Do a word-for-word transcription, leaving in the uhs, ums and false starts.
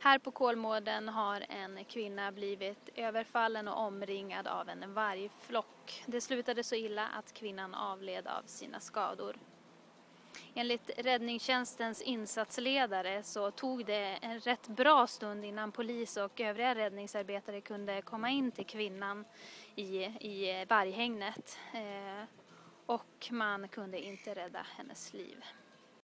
Här på Kolmården har en kvinna blivit överfallen och omringad av en vargflock. Det slutade så illa att kvinnan avled av sina skador. Enligt räddningstjänstens insatsledare så tog det en rätt bra stund innan polis och övriga räddningsarbetare kunde komma in till kvinnan i, i varghägnet. Eh, och man kunde inte rädda hennes liv.